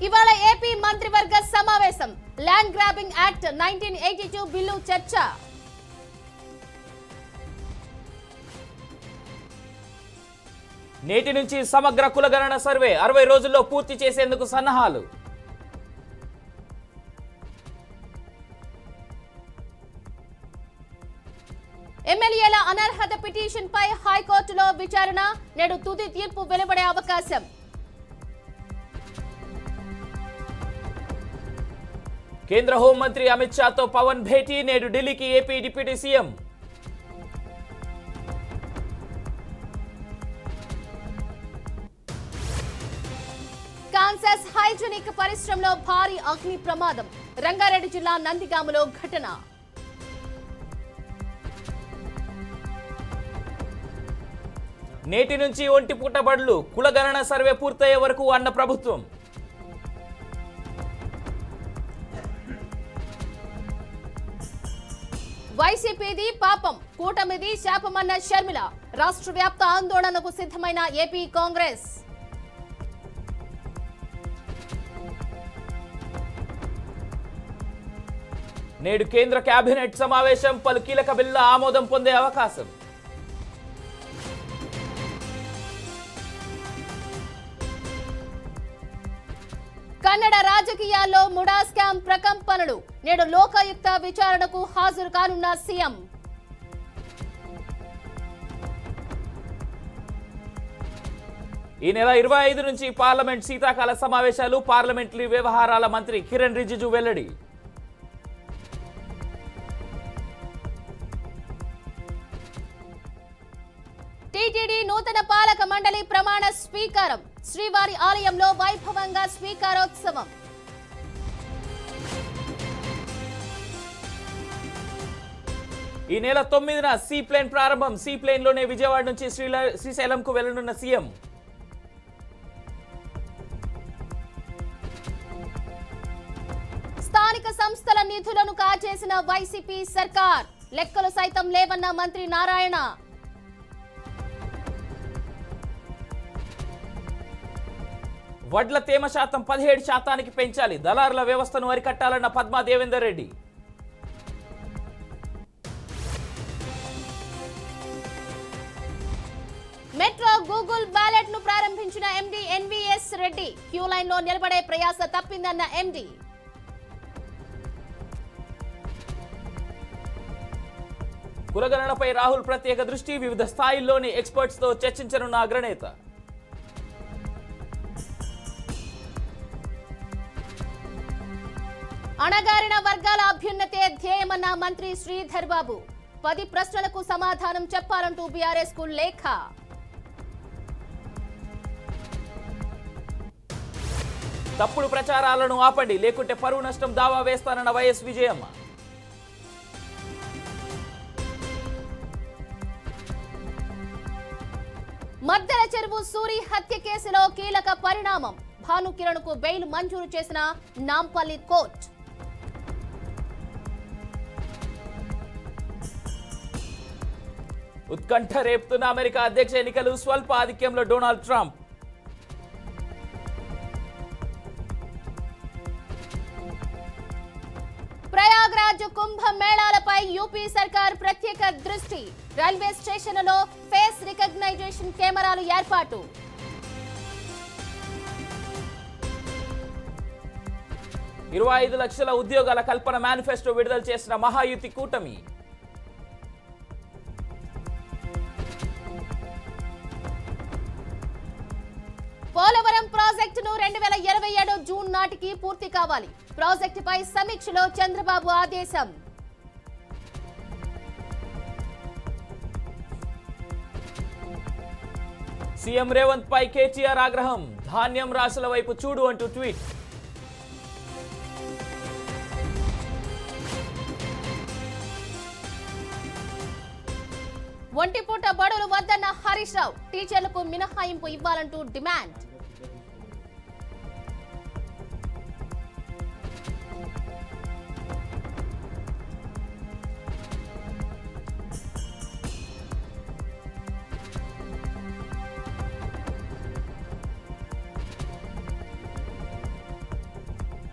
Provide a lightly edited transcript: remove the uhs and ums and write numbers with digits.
ఇవాళ ఏపీ మంత్రివర్గ సమావేశం ల్యాండ్ గ్రాబింగ్ యాక్ట్ 1982 బిల్లు చర్చ. నేటి నుంచి సమగ్ర కులగణన సర్వే 60 రోజుల్లో పూర్తి చేసేందుకు సన్నాహాలు. ఎమ్మెల్యేల అనర్హత పిటిషన్ పై హైకోర్టులో విచారణ, నేడు తుది తీర్పు వెలువడే అవకాశం. కేంద్ర హోంమంత్రి అమిత్ షాతో పవన్ భేటీ, నేడు ఢిల్లీకి ఏపీ డిప్యూటీ సీఎం. కాన్సస్ హైజెనిక్ పరిశ్రమలో భారీ అగ్ని ప్రమాదం, రంగారెడ్డి జిల్లా నందిగామలో ఘటన. నేటి నుంచి ఒంటి పూట బడులు, కులగణన సర్వే పూర్తయ్యే వరకు అన్న ప్రభుత్వం. వైసీపీది పాపం, కూటమిది శాపమన్న షర్మిల, రాష్ట్ర వ్యాప్త ఆందోళనకు సిద్ధమైన ఏపీ కాంగ్రెస్. నేడు కేంద్ర కేబినెట్ సమావేశం, పలు కీలక బిల్లుల ఆమోదం పొందే అవకాశం. కన్నడ రాజకీయాల్లో ముడా స్కామ్ ప్రకంపనలు, నేడు లోకాయుక్త విచారణకు హాజరు కానున్న సీఎం. ఈ నెల 25 నుంచి పార్లమెంట్ శీతాకాల సమావేశాలు, పార్లమెంటరీ వ్యవహారాల మంత్రి కిరణ్ రిజిజు వెల్లడి. టీటీడీ నూతన పాలక మండలి ప్రమాణ స్వీకారం, శ్రీవారి ఆలయంలో వైభవంగా స్వీకారోత్సవం. ఈ నెల 9న సీ ప్లేన్ ప్రారంభం, సీ ప్లేన్ లోనే విజయవాడ నుంచి శ్రీశైలంకు వెళ్లనున్న సీఎం. స్థానిక సంస్థల నిధులను కాజేసిన వైసీపీ సర్కార్, లెక్కలు సైతం లేవన్న మంత్రి నారాయణ. వడ్ల తేమ శాతం 17% పెంచాలి, దళారుల వ్యవస్థను అరికట్టాలన్న Padma Devender Reddy. Metro Google ballot ను ప్రారంభించిన MD NVS Reddy, queue line లో నిలబడే ప్రయాస తప్పిందన్న ఎండీ. కులగణనపై రాహుల్ ప్రత్యేక దృష్టి, వివిధ స్థాయిల్లోని ఎక్స్పర్ట్స్ తో చర్చించనున్న అగ్రనేత. అణగారిన వర్గాల అభ్యున్నతే ధ్యేయమన్న మంత్రి శ్రీధర్ బాబు, 10 ప్రశ్నలకు సమాధానం చెప్పాలంటూ బీఆర్ఎస్ కు లేఖ. తప్పుడు ప్రచారాలను ఆపండి, లేకుంటే పరువు నష్టం దావా వేస్తానన్న వైఎస్ విజయమ్మ. మద్దెల చెరువు సూరి హత్య కేసులో కీలక పరిణామం, భానుకిరణ్ కు బెయిల్ మంజూరు చేసిన నాంపల్లి కోర్టు. ఉత్కంఠ రేపుతున్న అమెరికా అధ్యక్ష ఎన్నికలు, స్వల్ప ఆధిక్యంలో డొనాల్డ్ ట్రంప్. ప్రయాగ్రాజ్ కుంభ మేళాలపై యూపీ సర్కార్ ప్రత్యేక దృష్టి, రైల్వే స్టేషన్లలో ఫేస్ రికగ్నైజేషన్ కెమెరాలు ఏర్పాటు. $25 లక్షల ఉద్యోగాల కల్పన మేనిఫెస్టో విడుదల చేసిన మహాయుతి కూటమి. పోలవరం ప్రాజెక్టును 2027 జూన్ నాటికి పూర్తి కావాలి, ప్రాజెక్టుపై సమీక్షలో చంద్రబాబు ఆదేశం. సీఎం రేవంత్ పై కేటీఆర్ ఆగ్రహం, ధాన్యం రాశుల వైపు చూడు అంటూ ట్వీట్. ఒంటిపూట బడులు వద్దన్న హరీష్ రావు, టీచర్లకు మినహాయింపు ఇవ్వాలంటూ డిమాండ్.